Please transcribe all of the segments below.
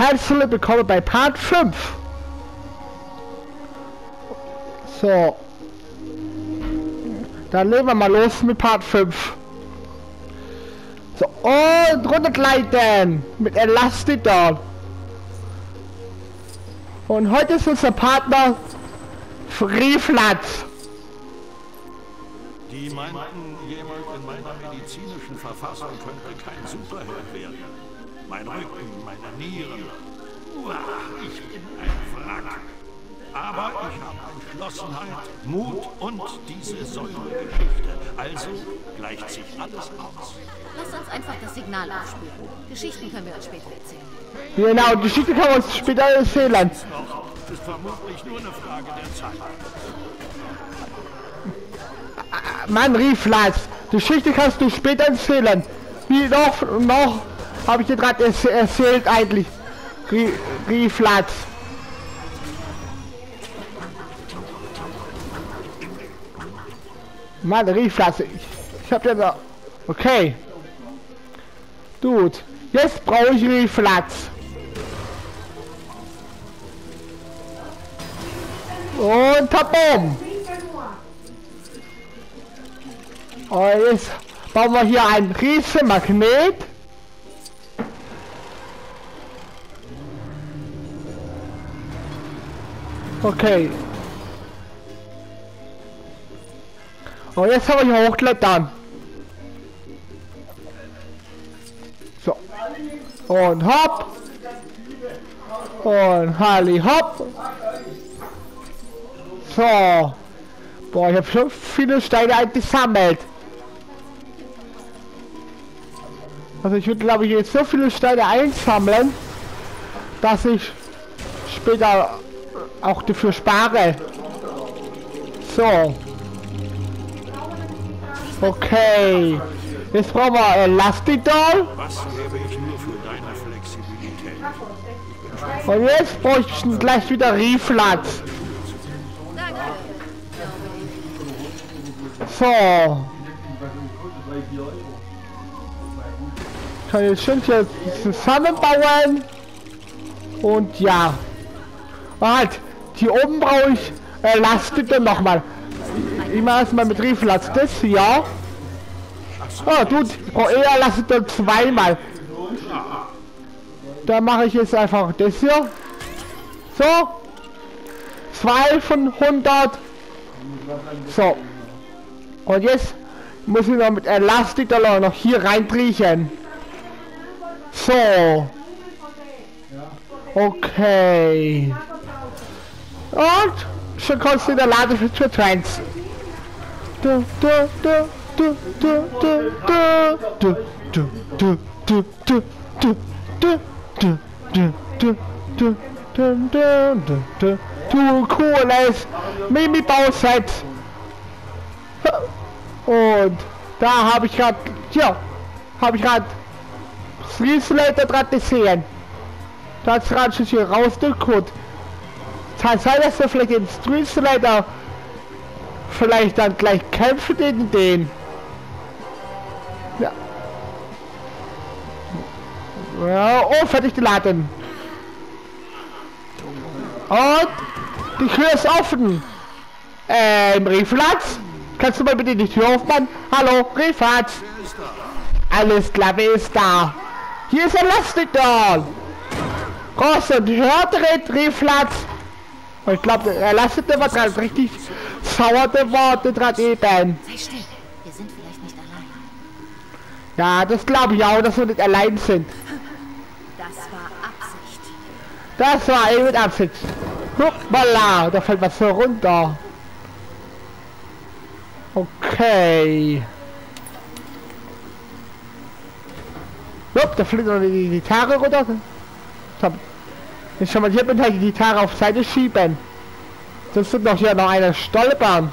Herzlich willkommen bei Part 5. So. Dann legen wir mal los mit Part 5. So, und runtergleiten mit Elastidon. Und heute ist unser Partner Freeflatz. Die meinten, jemand in meiner medizinischen Verfassung könnte kein Superheld werden. Mein Rücken, meine Nieren. Uah, ich bin ein Wrack. Aber ich habe Entschlossenheit, Mut und diese Säulengeschichte. Also gleicht sich alles aus. Lass uns einfach das Signal aufspüren. Geschichten können wir uns später erzählen. Genau, die Geschichte können wir uns später erzählen. Ist vermutlich nur eine Frage der Zeit. Mann, Freeflatz, die Geschichte kannst du später erzählen. Wie noch habe ich dir gerade erzählt eigentlich. Freeflatz. Mann, Freeflatz, ich hab ja da. Okay. Gut, jetzt brauche ich Freeflatz. Und Tabum. Und jetzt bauen wir hier einen riesen Magnet. Okay. Und jetzt haben wir hier hochklettern. So. Und hopp. Und Halli hopp. So. Boah, ich habe schon viele Steine eingesammelt. Also ich würde, glaube ich, jetzt so viele Steine einsammeln, dass ich später auch dafür spare. So. Okay. Jetzt brauchen wir Elastidon. Was gebe ich nur für deine Flexibilität? Und jetzt brauche ich gleich wieder Freeflatz. Danke. So. Ich kann jetzt schön hier zusammenbauen. Und ja. Und halt, hier oben brauche ich Elastidon nochmal. Ich mache erstmal mit Freeflatz das hier. Oh, gut, ich brauche eher Elastidon zweimal. Da mache ich jetzt einfach das hier. So. 2 von 100. So. Und jetzt muss ich noch mit Elastidon noch hier reinkriechen. So. Okay. Und schon kommst du in der Lade für Trends. Du cooles Mimi-Bauset. Und da habe ich gerade, hier, habe ich gerade Streetslater dran gesehen. Da hat es gerade schon hier rausgeguckt. Kann sein, dass wir vielleicht den Streetslater vielleicht dann gleich kämpfen gegen den. Ja. Ja, oh, fertig geladen. Und die Tür ist offen. Freeflatz? Kannst du mal bitte die Tür aufmachen? Hallo, Freeflatz. Alles klar, wer ist da? Hier ist Elastidon. Groß und hört Freeflatz. Und ich glaube, Elastidon war gerade richtig sauer geworden gerade eben. Sei still. Wir sind vielleicht nicht allein. Ja, das glaube ich auch, dass wir nicht allein sind. Das war Absicht. Das war eben mit Absicht. Hoppala, da fällt was so runter. Okay. Hopp, da fliegt noch die Gitarre runter. Jetzt schon mal hier bin, halt die Gitarre auf Seite schieben. Sonst wird noch hier noch eine stolpern.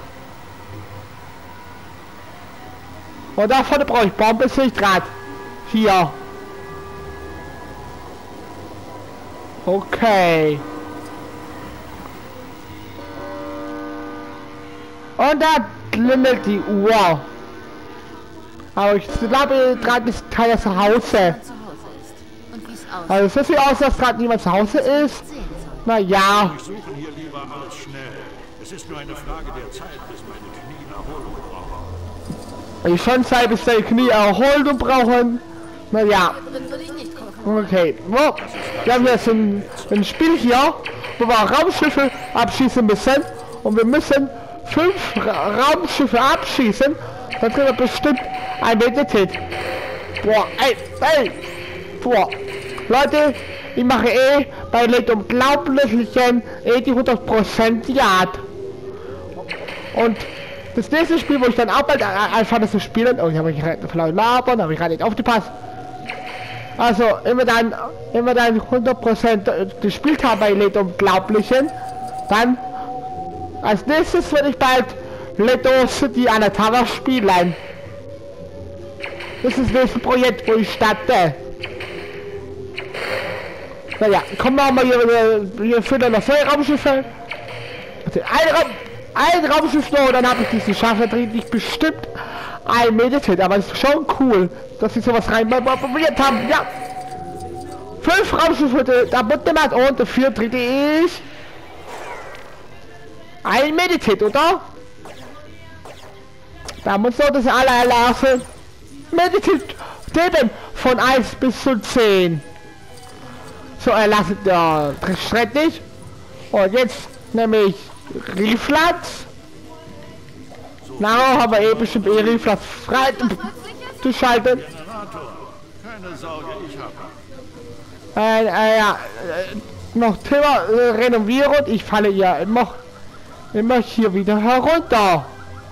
Und da vorne brauche ich Bombensichtdraht. Hier. Okay. Und da klingelt die Uhr. Aber ich glaube, gerade ist keiner zu Hause. Zu Hause ist. Und wie es aus. Also so sieht aus, dass gerade niemand zu Hause ist. Naja. Wir suchen hier lieber alles schnell. Es ist nur eine Frage der Zeit, bis meine Knie Erholung brauchen. Ich schon Zeit, bis deine Knie Erholung brauchen. Naja. Drin würde ich nicht kochen. Okay. Wow. Wir haben jetzt ein Spiel hier, wo wir Raumschiffe abschießen müssen. Und wir müssen 5 Raumschiffe abschießen. Dann kriegen wir bestimmt ein Medität. Boah, ey. Boah. Leute, ich mache bei den unglaublichen die 100% Yard. Und das nächste Spiel, wo ich dann auch bald anfange zu spielen, oh, ich habe mich gerade labern, habe ich gerade nicht aufgepasst. Also, immer dann 100% gespielt habe bei den Unglaublichen, dann als nächstes werde ich bald Lego City an der Tower spielen. Das ist das nächste Projekt, wo ich starte. Naja, kommen wir mal hier füllen noch 2 Raumschiffe. Also ein Raumschiff noch, und dann habe ich diesen Schafe drin, nicht bestimmt ein Medität, aber es ist schon cool, dass sie sowas rein probiert haben. Ja, 5 Raumschiffe, da wird gemacht, und der 4 dritte ist ein Medität, oder? Da muss doch das allererste Medität geben von 1 bis zu 10. So, erlassen der Schritt nicht. Und jetzt nehme ich Reflex. Na, haben wir bestimmt Reflex frei zu schalten. Generator, keine Sorge, ich habe. Ja, noch Thema renovieren. Ich falle ja immer hier wieder herunter.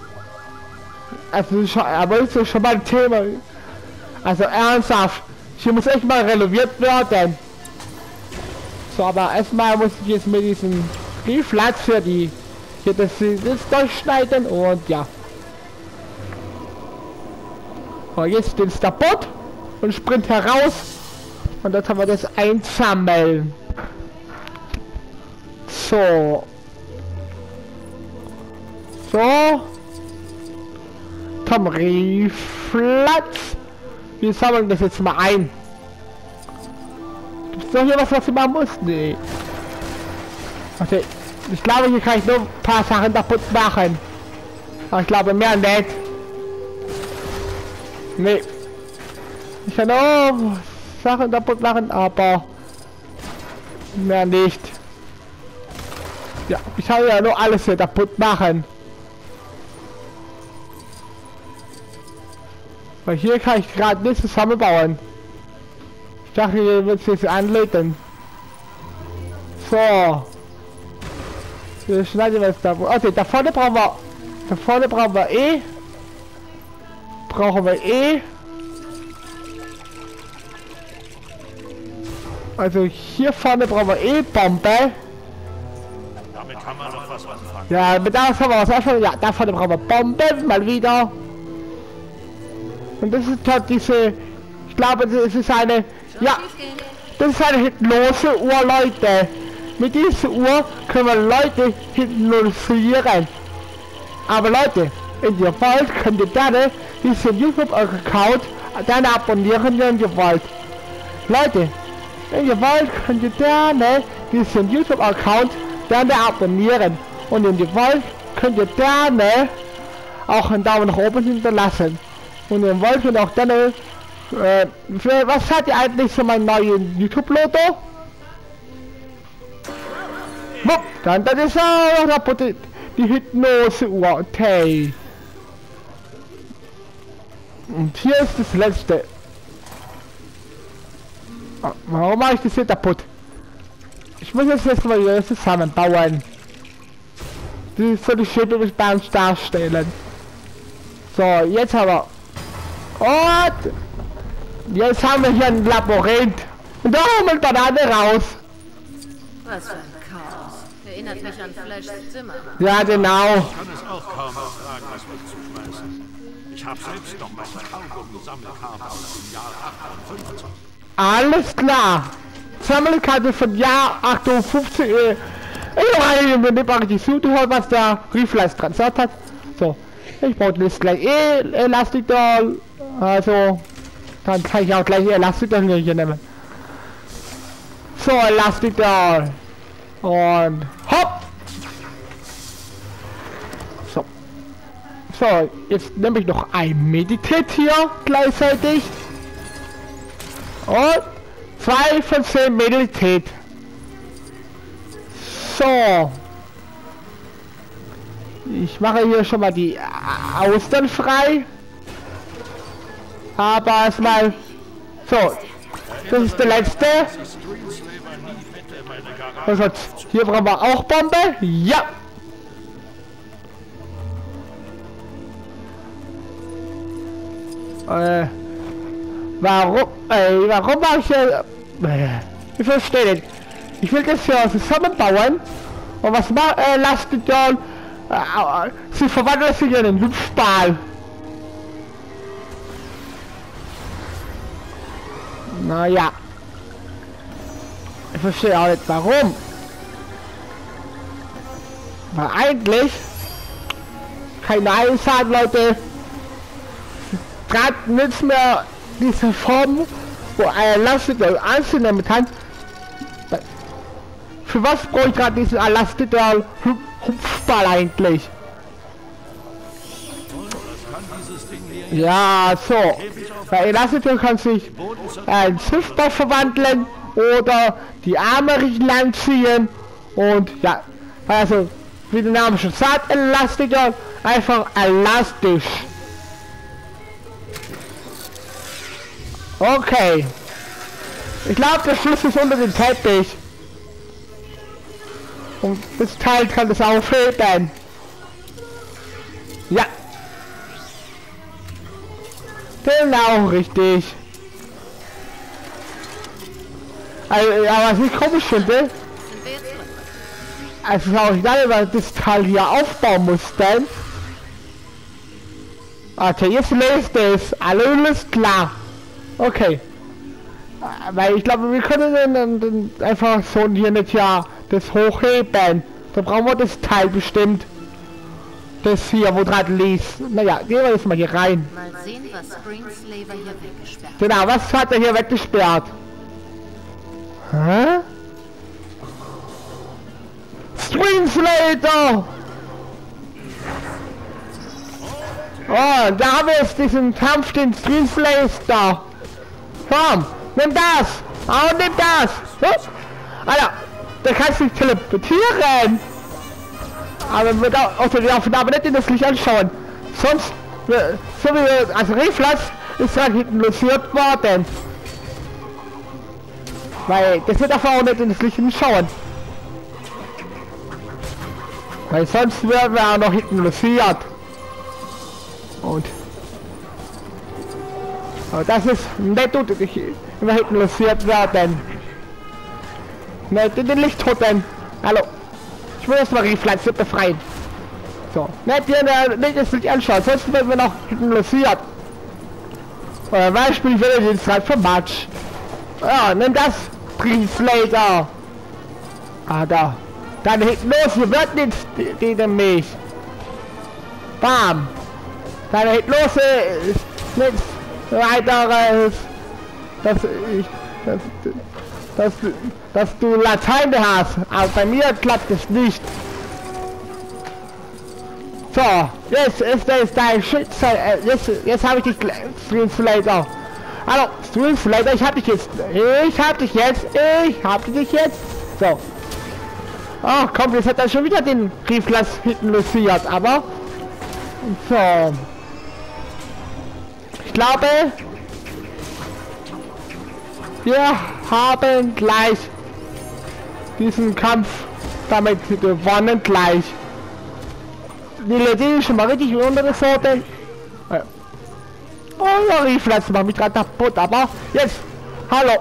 Also schon, aber ist schon mal ein Thema. Also ernsthaft, hier muss echt mal renoviert werden. So, aber erstmal muss ich jetzt mit diesem Reflex für die hier das durchschneiden, und ja. So, jetzt den Stabot und Sprint heraus, und dann haben wir das einsammeln. So. Komm, Reflex. Wir sammeln das jetzt mal ein. Gibt's noch hier was ich machen muss? Nee. Okay. Ich glaube, hier kann ich nur ein paar Sachen kaputt machen. Aber ich glaube, mehr nicht. Nee. Ich kann auch Sachen kaputt machen, aber mehr nicht. Ja, ich kann ja nur alles hier kaputt machen. Weil hier kann ich gerade nicht zusammenbauen. Ich dachte, hier wird es jetzt anlegen. So. Wir schneiden wir es da. Okay, da vorne brauchen wir E. Also hier vorne brauchen wir E-Bombe. Damit kann man noch was anfangen. Ja, mit da haben wir was anfangen. Ja, da vorne brauchen wir Bomben, mal wieder. Und das ist halt diese, ich glaube, das ist eine, ja, das ist eine hypnose Uhr, Leute. Mit dieser Uhr können wir Leute hypnotisieren. Aber Leute, in ihr wollt, könnt ihr gerne diesen YouTube-Account dann abonnieren, wenn ihr wollt. Leute, wenn ihr wollt, könnt ihr gerne diesen YouTube-Account dann abonnieren. Und wenn ihr wollt, könnt ihr gerne auch einen Daumen nach oben hinterlassen. Und ihr wollt und auch dann, was hat ihr eigentlich so mein neues YouTube-Logo? Dann ist auch die Hypnose-Uhr, okay. Und hier ist das letzte. Warum mache ich das hier kaputt? Ich muss jetzt mal hier zusammenbauen. Das soll ich schön mit bei uns darstellen. So, jetzt haben wir. Und jetzt haben wir hier ein Labyrinth. Und da haben wir eine Banane raus. Was für ein Chaos. Erinnert mich an Flashs Zimmer. Ja, genau. Ich kann es auch kaum ertragen, was wegzuschmeißen. Ich habe selbst noch meine Kaugummi-Sammelkarte aus dem Jahr 58. Alles klar. Sammelkarte von Jahr 58. Ich mache die Suche, was der Reflex dran sagt hat. So, ich brauche das gleich Elastikdoll. Also, dann kann ich auch gleich Elastikdoll hier nehmen. So, Elastigirl. Und hopp. So. So, jetzt nehme ich noch ein Meditate hier gleichzeitig. Und 2 von 10 Meditate. So. Ich mache hier schon mal die Austern frei. Aber erstmal. So. Das ist der letzte. Was hat's? Hier brauchen wir auch Bombe. Ja. Warum mache ich hier... Ich verstehe nicht. Ich will das hier zusammenbauen. Und was macht Elastigirl? Sie verwandelt sich in einen Hüpfball. Naja. Ich verstehe auch nicht warum. Weil eigentlich... Keine Ahnung sagen, Leute. Gerade nützt mir diese Form, wo ein Elastigirl anzunehmen kann. Für was brauche ich gerade diesen Elastigirl Hüpfball eigentlich? Ja, so. Bei Elastigirl kann sich ein Hüpfball verwandeln oder die Arme richtig lang ziehen und ja, also wie der Name schon sagt, Elastigirl, einfach elastisch. Okay. Ich glaube, der Schlüssel ist unter dem Teppich. Und das Teil kann das aufheben. Ja. Genau, richtig. Also, aber was ich komisch finde, also auch egal, weil das Teil hier aufbauen mussten. Okay, jetzt löst es. Alles klar. Okay. Weil ich glaube, wir können dann einfach so hier nicht ja das hochheben. Da brauchen wir das Teil bestimmt. Das hier, wo dran liest. Naja, gehen wir jetzt mal hier rein. Mal sehen, was Screenslaver hier weggesperrt hat. Genau, was hat er hier weggesperrt? Hä? Screenslaver! Oh, da haben wir jetzt diesen Kampf, den Screenslaver. Komm, nimm das! Oh, nimm das! Hup. Alter, der kann sich teleportieren! Aber wir dürfen aber nicht in das Licht anschauen. Sonst, so wie, also Reflex ist dann hypnotisiert worden. Weil, das wird einfach auch nicht in das Licht schauen. Weil sonst wären wir auch noch hypnotisiert. Und aber das ist nicht immer hypnotisiert werden. Nicht in den Lichttoten. Hallo. Ich will erstmal Reflex befreien. So. Nicht hier nicht das Licht anschauen, sonst werden wir noch hypnotisiert. Oder Beispiel will ich jetzt halt vom Matsch. Ja, nimm das, Screenslaver. Ah, da. Deine Hypnose wird nicht gegen mich. Bam. Deine Hypnose ist nichts weiteres, dass du Latein hast, aber bei mir klappt es nicht. So, jetzt ist das dein Schütze, jetzt habe ich dich, Screenslaver. Hallo, Screenslaver, ich hab dich jetzt. So. Oh, komm, jetzt hat er schon wieder den Reflex hypnotisiert, aber so. Ich glaube, wir haben gleich diesen Kampf damit gewonnen gleich. Die LED ist schon mal richtig unter der Sorte. Oh, der Reflex macht mich gerade kaputt, aber jetzt, hallo.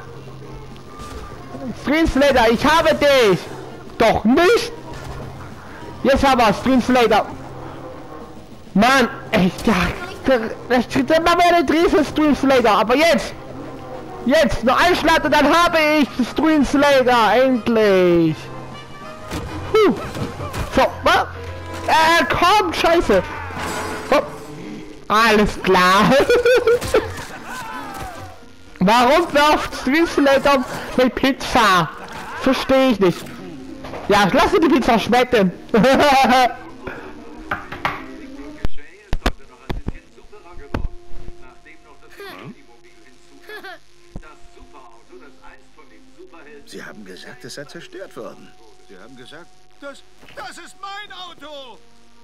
Screenslaver, ich habe dich. Doch nicht. Jetzt haben wir Screenslaver. Mann, echt, ja. Das tritt immer mehr den riesen Screenslaver, aber jetzt noch ein Schlag und dann habe ich Screenslaver, endlich. So, was? Komm, scheiße. Alles klar. Warum wirft Street Slater mit Pizza? Verstehe ich nicht. Ja, lass die Pizza schmecken. Sie haben gesagt, es sei zerstört worden. Sie haben gesagt, das ist mein Auto!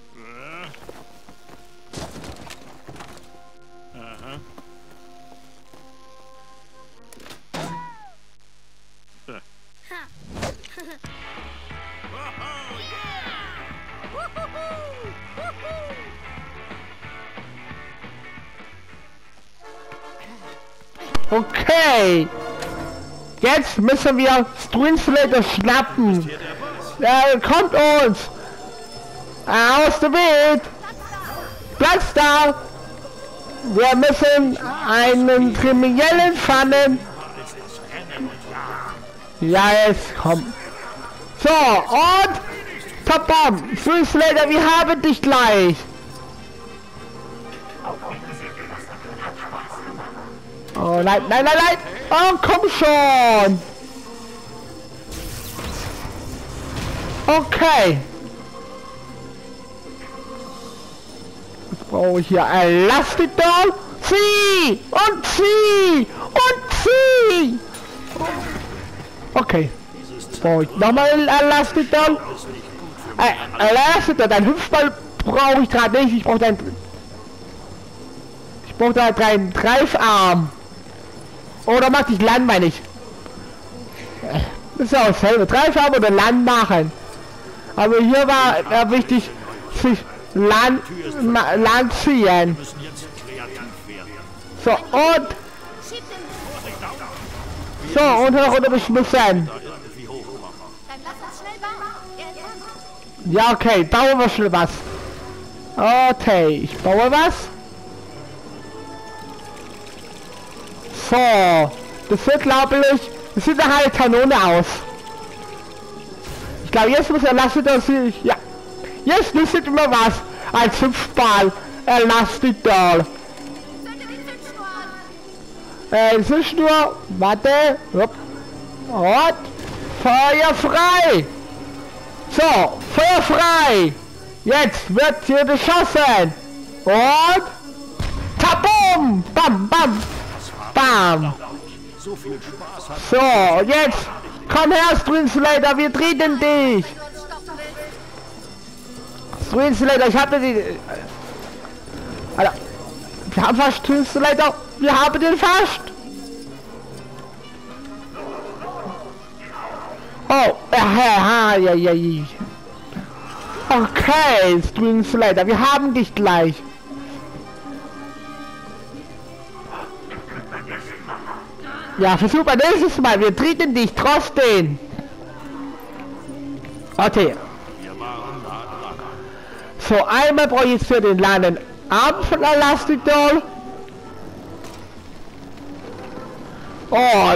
Aha. Okay. Jetzt müssen wir Street Slater schnappen. Er kommt uns. Aus dem Weg. Platz da. Wir müssen einen Kriminellen fangen. Ja, jetzt komm. So, und Papa, Street Slater, wir haben dich gleich. Oh nein, nein, nein, nein! Oh, komm schon! Okay. Jetzt brauche ich hier ein Elastikdoll. Zieh! Und zieh! Und zieh! Okay. Brauche ich nochmal ein Elastikdoll. Elastikdoll, dein Hüpfball brauche ich gerade nicht. Ich brauche da einen Greifarm. Oder mach dich Land, meine ich. Das ist ja auch dasselbe. Greifarm oder Land machen. Aber hier war wichtig, sich Land ziehen. So, und... So, und runter beschmissen. Ja, okay, bauen wir schnell was. Okay, ich baue was. So, das wird, glaube ich, das sieht eine Kanone aus. Ich glaube, jetzt muss das ja. Jetzt nützt immer was als Hüpfball. Elastikdoll. Zündschnur, warte. Hopp. Und Feuer frei. So, Feuer frei. Jetzt wird hier beschossen. Und Tabum! Bam, bam! Bam! So, jetzt! Komm her, Street Slater, wir treten dich! Street Slater, ich habe die... Alter, wir haben fast Street Slater, wir haben den fast! Oh, ja. Okay, Street Slater, wir haben dich gleich! Ja, versuch mal nächstes Mal. Wir treten dich trotzdem. Okay. So, einmal brauche ich jetzt für den langen Arm von Elastikdoll. Oh,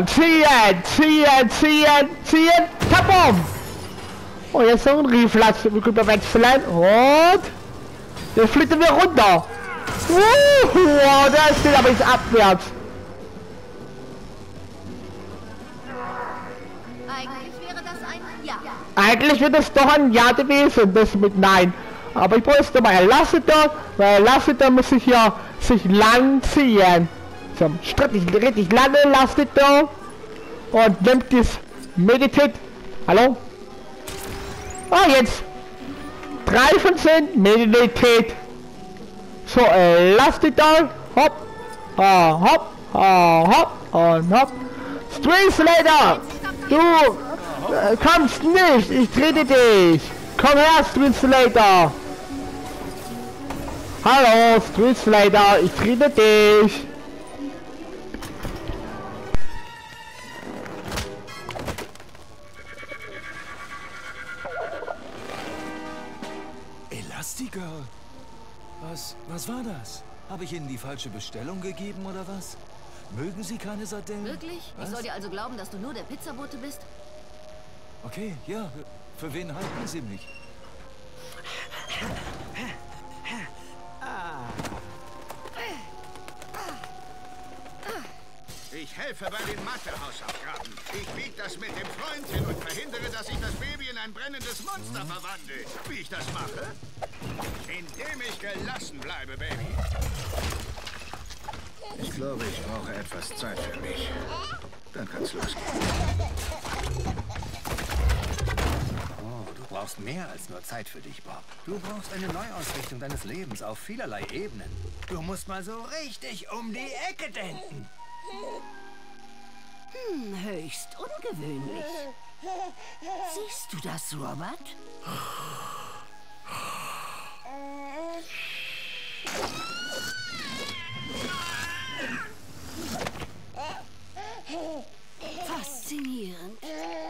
ziehen. Tabum! Oh, jetzt so ein Rieflatz. Wir können wechseln. Und... Jetzt fliegen wir runter. Oh, das geht aber jetzt abwärts. Eigentlich wird es doch ein Ja gewesen, das mit Nein. Aber ich bräuchte mal Elastikdoll, weil Elastikdoll muss sich ja lang ziehen. So, richtig lange Elastikdoll. Und nimmt das Meditate. Hallo? Oh, jetzt. 3 von 10 Meditate. So, Elastikdoll. Hopp. Hopp. Hopp. Und hopp. Street Slater. Du kommst nicht, ich trete dich. Komm her, Street Slater. Hallo, Street Slater, ich trete dich. Elastigirl? Was war das? Habe ich Ihnen die falsche Bestellung gegeben oder was? Mögen Sie keine Sardellen? Wirklich? Was? Ich soll dir also glauben, dass du nur der Pizzabote bist? Okay, ja. Für wen halten Sie mich? Ich helfe bei den Mathe-Hausaufgaben. Ich biege das mit dem Freund hin und verhindere, dass ich das Baby in ein brennendes Monster verwandle. Wie ich das mache? Indem ich gelassen bleibe, Baby. Ich glaube, ich brauche etwas Zeit für mich. Dann kann's losgehen. Oh, du brauchst mehr als nur Zeit für dich, Bob. Du brauchst eine Neuausrichtung deines Lebens auf vielerlei Ebenen. Du musst mal so richtig um die Ecke denken. Höchst ungewöhnlich. Siehst du das, Robert? Faszinierend.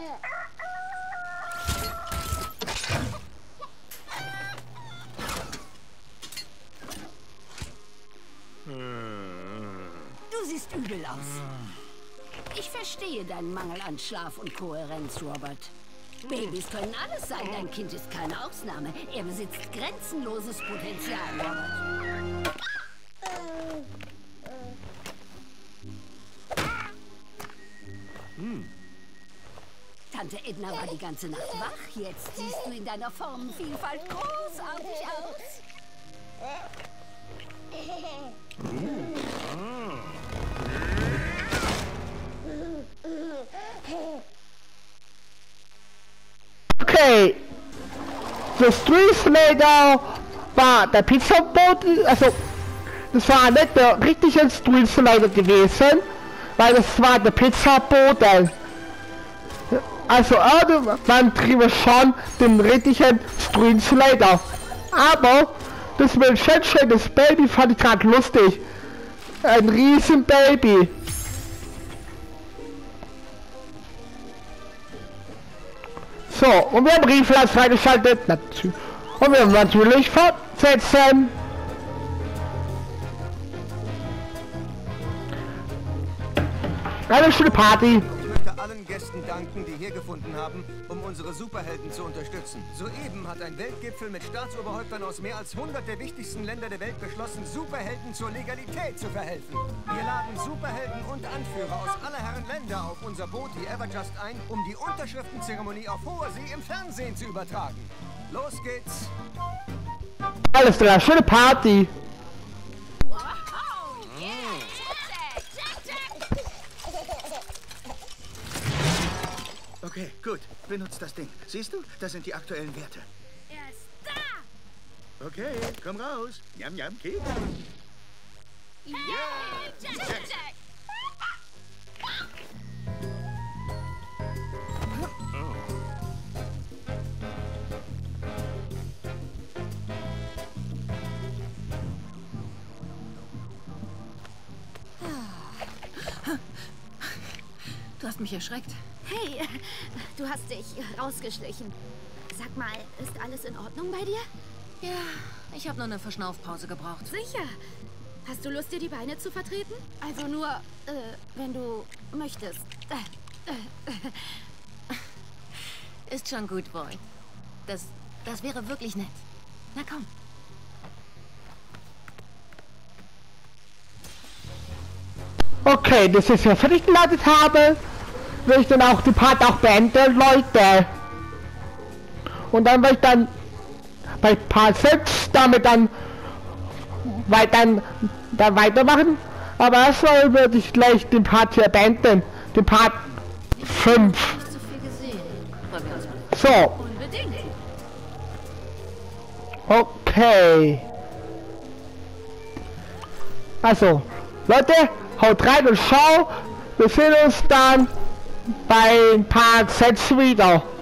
Du siehst übel aus. Ich verstehe deinen Mangel an Schlaf und Kohärenz, Robert. Babys können alles sein, dein Kind ist keine Ausnahme. Er besitzt grenzenloses Potenzial, Robert. Tante Edna war die ganze Nacht wach. Jetzt siehst du in deiner Formenvielfalt großartig aus. Okay. The Street Slater war der Pizzabote, also das war nicht der richtige Street Slater gewesen, weil das war der Pizzabote. Also irgendwann trieb er schon den richtigen Street Slater. Aber das mit dem das Baby fand ich gerade lustig. Ein riesen Baby. So, und wir haben Brieflass freigeschaltet. Und wir haben natürlich fortsetzen. Eine schöne Party. Ich möchte allen Gästen danken, die hier gefunden haben, um unsere Superhelden zu unterstützen. Soeben hat ein Weltgipfel mit Staatsoberhäuptern aus mehr als 100 der wichtigsten Länder der Welt beschlossen, Superhelden zur Legalität zu verhelfen. Wir laden Superhelden und Anführer aus aller Herren Länder auf unser Boot, die Everjust, ein, um die Unterschriftenzeremonie auf hoher See im Fernsehen zu übertragen. Los geht's! Alles klar, schöne Party. Okay, gut. Benutzt das Ding. Siehst du? Das sind die aktuellen Werte. Er ist da! Okay, komm raus. Njam, njam, Keks. Hey, Jack, Jack! Du hast mich erschreckt. Hey, du hast dich rausgeschlichen. Sag mal, ist alles in Ordnung bei dir? Ja, ich habe nur eine Verschnaufpause gebraucht. Sicher. Hast du Lust, dir die Beine zu vertreten? Also nur, wenn du möchtest. Ist schon gut, Boy. Das wäre wirklich nett. Na komm. Okay, das ist ja fertig geleitet habe, will ich dann auch die Part auch beenden, Leute. Und dann will ich dann bei Part 6 damit dann weitermachen. Aber erstmal würde ich gleich den Part hier beenden. Den Part 5. Nicht so viel gesehen. Wollen wir uns mal... So. Unbedingt. Okay. Also, Leute, haut rein und schau. Wir sehen uns dann bei Part 6 wieder.